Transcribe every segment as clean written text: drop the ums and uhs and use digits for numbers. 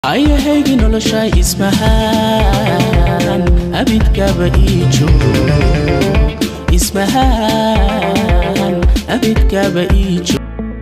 ayahaygi nolosha ismahan abidkaba ijo ismahan abidkaba ijo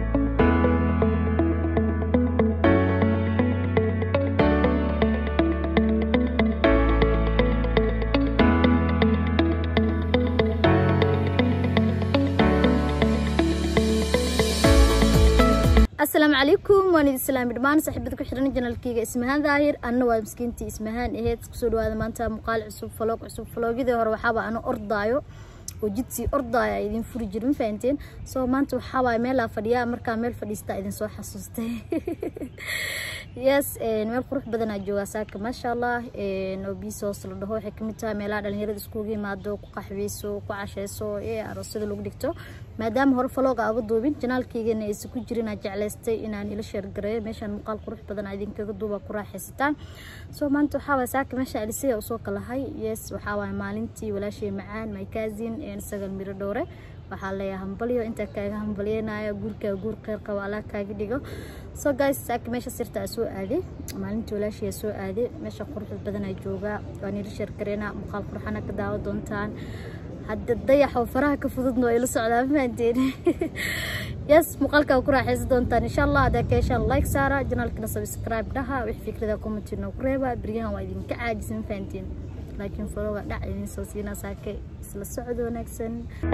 السلام عليكم وانا السلام دمان صاحبتكم حرنا جنالكيga ismahan daahir anna waa miskiintii ismahan aheed kusoo dhawaada maanta muuqaal cusub vlogida hore waxaba ana ordaayo oo jidsi ordaaya idin furi jirin faanteen soo maanta waxaba meel fadhiya marka meel fadhiista idin soo xasuustay yes meel qurux badan aad jooga saaka ma sha Allah oo biso soo dhaho waxay kamid tahay meelaha dhalinyarada isku yimaado ku qaxweyso ku casheyso aroosada lagu dhigto maadaama hore vlog aaga duubin janaalkayga ay isku jirina jecleystay inaan ila share gareeyo meeshan muuqaal qurux badan idin kaga duuba ku raaxaysataan soo maanta waxaba saaka meesha alisay oo soo kalahay yes waxaba maalintii walaashay macaan my cousin sagal miro dhoore waxaa leeyahay hambaliyo inta kaaga hambaliyeenayo guurka guur qeyr qaba Allah kaaga dhigo so guys saaka meesha sirta soo aaday maalintii walaashay soo aaday meesha qurux badan ay jooga waan ila share gareena muuqaal qurxana ka daawo doontaan hadda dayaxo faraha ka fududno ila socdaa faanteen yes muuqaalka ku raaxaysan doontaan insha Allah hada ka heshaan like saara channelkana subscribe dhaha wixii fikrada comment inoo ku reeba bariyahan waa idin ka caajisan faanteen laakiin vlogga dhac idin soo siina saakay isla socod wanaagsan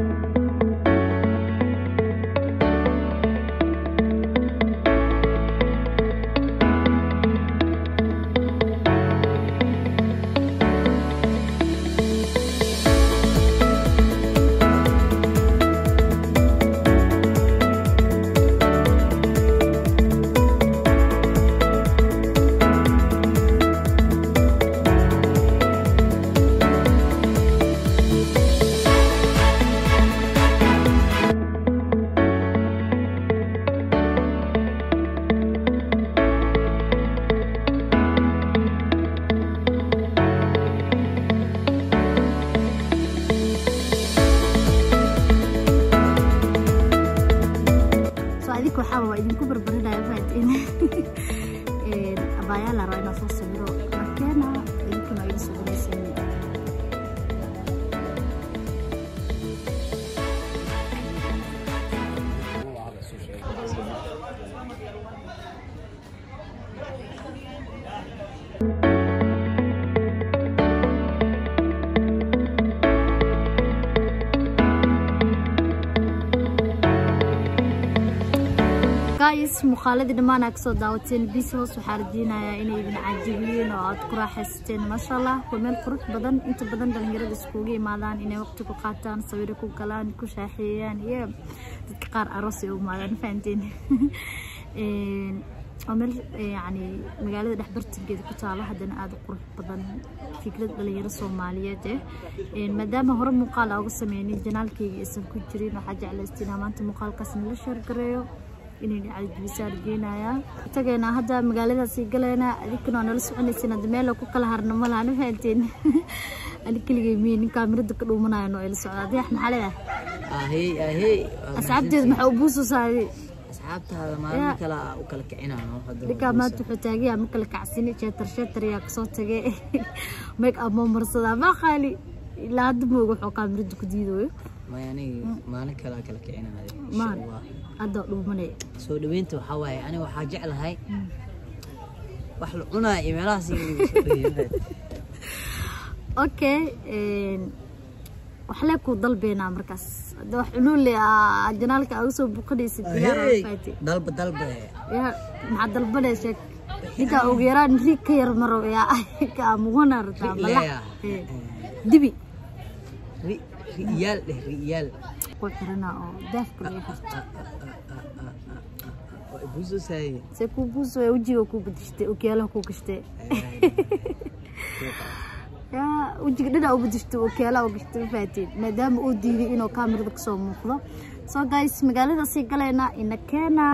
waxaa waa idinku barbarinaya faanteen abaaya la raayo soo sawiro markeena idinkuna ay soo galaysan guys مخالد دمان اكسو داوتين بيسوس waxaa rajeenayaa inay idin caajibiyeen oo aad ku raaxaysteen ma sha Allah kumeel qurux badan inta badan dhalinyarada isku yimaadaan inay waqti ku qaataan sawir ku galaan ku shaaxeeyaan iyo dadka qaar aroos ay u maadaan faanteen amel yani magaalada dhaxbartigeeda ku taalo hadana aad u qurux badan fikrad dhalinyaro Soomaaliyeed maadaama hore muuqaal uga sameeyay janaalkayga isan ku jirin waxa jeclaysteen maanta muuqaalkaas la share gareeyo inay caajibisaan geenaya tagayna hadda magaaladaas galeena adinkuna nala soconaysina meel ku kala harno ma lahan faanteen alikligay miin kaamirada ka dhuumanayo oo ila socda dayax maxaa leeyahay ahey asxaabteed maxaa u buuso saaray asxaabtaada maalin kala u kala kicinaano hadda dika ma tuxu taagiya ma kala kacsin sheetar yaa ka soo tagay make up marsada ma khali ilaa hadda moogo wuxuu kaamirada ku diidayo ma yani maalin kala kicinayo insha Allah hadda dhuumanay soo dhaweynta waxa waaye aniga waxa jeclahay wax la cunaa imeelahaas okay wax la ku dalbeena markaas hadda wax cunule janaalka aad soo buqadaysid diyaar faati dalba ya ma dalbanay sheek ninka ugu yaraan ri ka yar maro ya ka muuna rata bala dibi ريال قلنا دافك اللي حرت بوزو ساي سكو بوزو وجهي وكو بدشتي وكياله كو كشتي يا وجهك دنا وبدشتي وكياله وكشتي فاتين مادام او ديدي انو كاميرada ka soo muuqdo so guys magaalada si galeena ina keena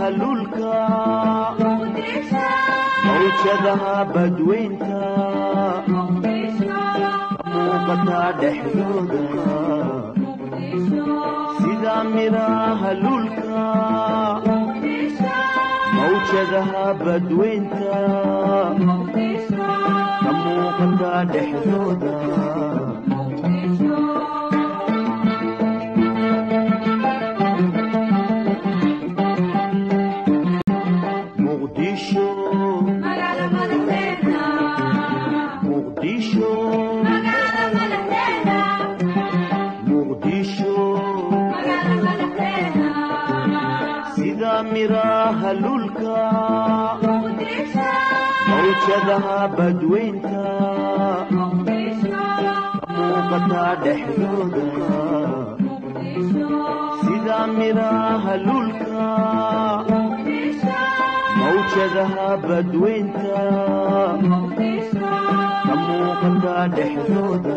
lulka mawjadaha badweynta muuqata dhexdooda sida miraha lulka mawjadaha badweynta muuqata dhexdooda miraha lulka mawjadaha badweynta muuqata dhexdooda sida miraha lulka mawjadaha badweynta muuqata dhexdooda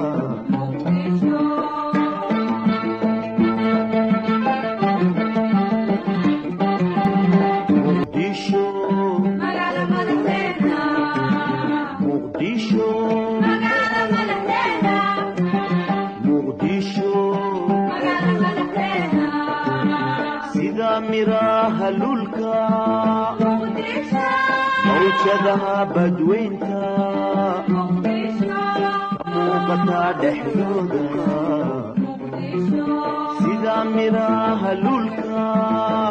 miraha lulka mawjadaha badweynta muuqata dhexdooda sida miraha lulka